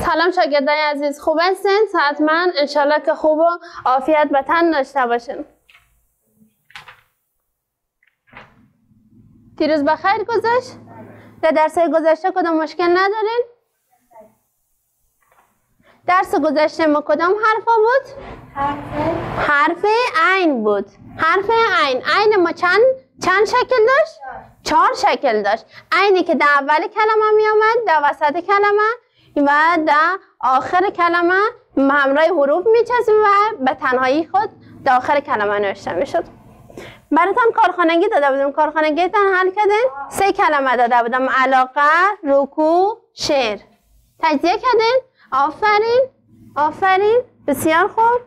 سلام شاگردای عزیز، خوب هستین؟ حتما انشالله که خوب و عافیت به تن داشته باشین. دیروز بخیر گذشت؟ در درس گذشته کدام مشکل ندارین؟ درس گذشته ما کدام حرفا بود؟ حرف عین بود. حرف عین. عین ما چند شکل داشت؟ 4 شکل داشت. عینی که در اول کلمه می آمد، در وسط کلمه و در آخر کلمه همراه حروف می چسبید و به تنهایی خود در آخر کلمه نوشته می شد. براتون کارخانگی داده بودم. کارخانگیتان حل کردین؟ 3 کلمه داده بودم: علاقه، رکوع، شعر. تجزیه کردین؟ آفرین. آفرین. بسیار خوب.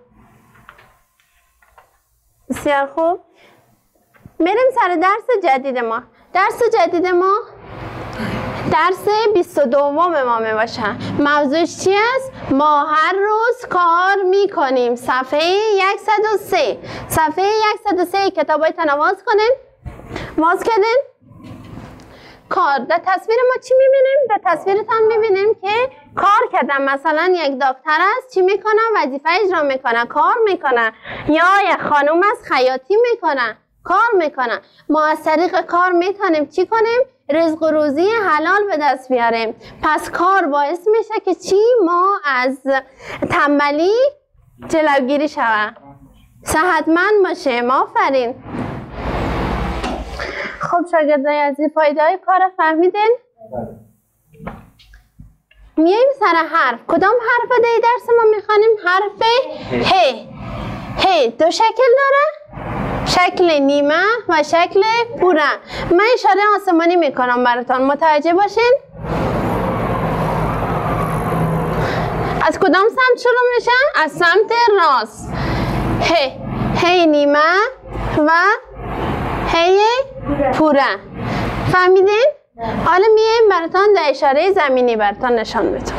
بسیار خوب. میریم سر درس جدید ما. درس جدید ما درس 22 ما می باشه. موضوعش چی است؟ ما هر روز کار میکنیم. صفحه 103. صفحه 103 کتابایتان آواز کنین. آواز کردین؟ کار. در تصویر ما چی میبینیم؟ در تصویرتان میبینیم که کار کردن. مثلا یک دکتر است چی میکنه؟ وظیفه اجرا میکنه، کار میکنه. یا یک خانوم است خیاطی میکنه، کار میکنه. ما از طریق کار میتونیم چی کنیم؟ رزق و روزی حلال به دست بیاریم. پس کار باعث میشه که چی؟ ما از تنبلی جلوگیری شود، صحتمند باشیم. آفرین. خب شاگردای عزیز، فایده های کار فهمیدین؟ میایم سر حرف. کدام حرف در درس ما میخوانیم؟ حرف ه. ه 2 شکل داره، شکل نیمه و شکل پوره. من اشاره آسمانی میکنم براتون، متوجه باشین. از کدام سمت شروع میشه؟ از سمت راست. ه. ه نیمه و ه پوره. فهمیدین؟ حالا میایم براتون در اشاره زمینی براتون نشان میدم.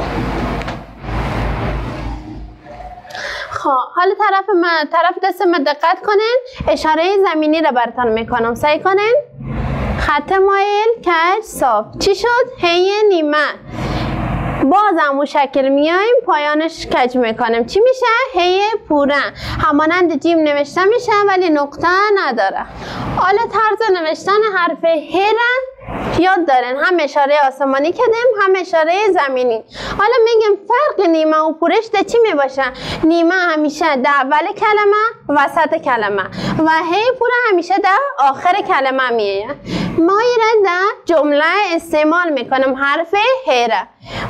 خب حالا طرف دست ما دقت کنین. اشاره زمینی رو براتون میکنم، سعی کنین. خط مایل، کج، صاف. چی شد؟ هی نیمه. باز همون شکل میایم، پایانش کج میکنیم. چی میشه؟ هی پوره. همانند جیم نوشته میشه ولی نقطه نداره. حالا طرز نوشتن حرف ه را یاد دارین. هم اشاره آسمانی کردیم، هم اشاره زمینی. حالا میگیم فرق نیمه و پورش ده چی میباشه؟ نیمه همیشه در اول کلمه، وسط کلمه، و هی پوره همیشه در آخر کلمه میه. ما ایره در جمله استعمال میکنیم حرف ه را.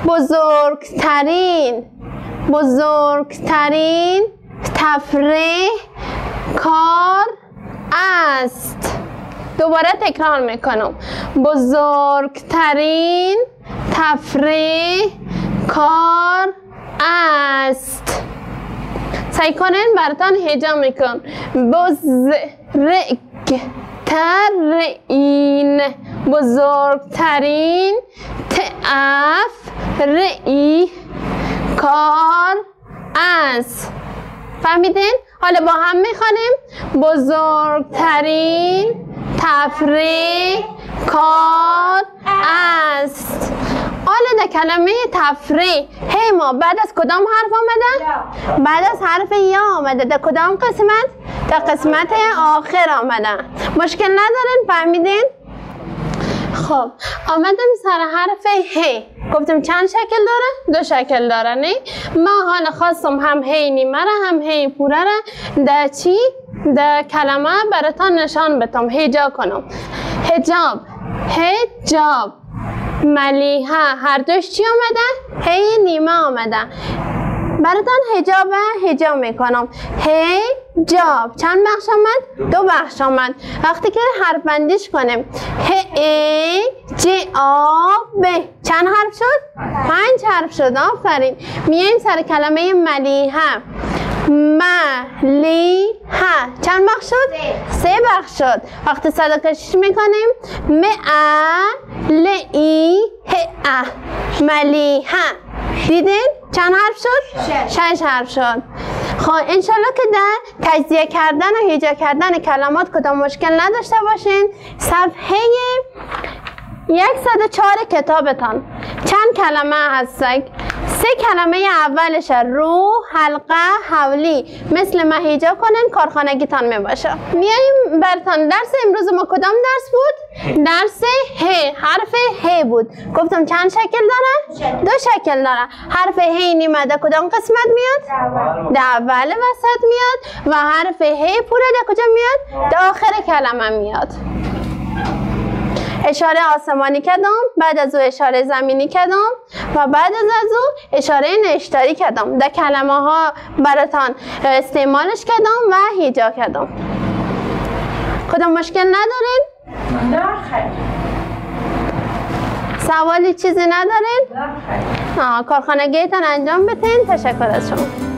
بزرگترین تفریح کار است. دوباره تکرار میکنم. بزرگترین تفریح کار است. سعی کنین براتون هجا میکن. بزرگترین تفریح کار است. فهمیدین؟ حالا با هم میخوانیم. بزرگترین تفریح کار است. حالا در کلمه تفریح هی ما بعد از کدام حرف آمده؟ بعد از حرف یا آمده. در کدام قسمت؟ در قسمت آخر آمده. مشکل ندارین؟ فهمیدین؟ خب آمدم سر حرف ه. گفتم چند شکل داره؟ 2 شکل داره. نه؟ ما حالا خواستم هم هی نیمه را هم هی پوره را در چی؟ در کلمه براتون نشان بدم. هجا کنم. حجاب. ملیحه هر دوش چی آمده؟ هی نیمه آمده. براتون حجاب میکنم. حجاب چند بخش آمد؟ 2 بخش آمد. وقتی که حرف بندیش کنیم حجاب چند حرف شد؟ 5 حرف شد. آفرین. میایم سر کلمه ملیحه. ملیحه چند بخش شد؟ 3 بخش شد. وقتی صدا کشیش میکنیم ملیحه. دیدین؟ چند حرف شد؟ 6 حرف شد. خب انشالله که در تجزیه کردن و هجا کردن کلمات کدام مشکل نداشته باشین. صفحه 104 کتابتان چند کلمه هست؟ سه کلمه اولش رو، حلقه، حولی مثل مهیجا کنین کارخانگیتان می باشه. میاییم براتون درس امروز ما کدام درس بود؟ درس ه، حرف ه بود. گفتم چند شکل داره؟ دو شکل داره. حرف ه نیمه کدام قسمت میاد؟ در اول وسط میاد و حرف ه پوره در کجا میاد؟ در آخر کلمه میاد. اشاره آسمانی کردم، بعد از او اشاره زمینی کردم و بعد از او اشاره نشتاری کردم. در کلمه ها براتان استعمالش کردم و هیجا کردم. کدام مشکل ندارین؟ نه خیر. سوالی چیزی ندارین؟ نه خیر. کارخانگیتان انجام بتین. تشکر از شما.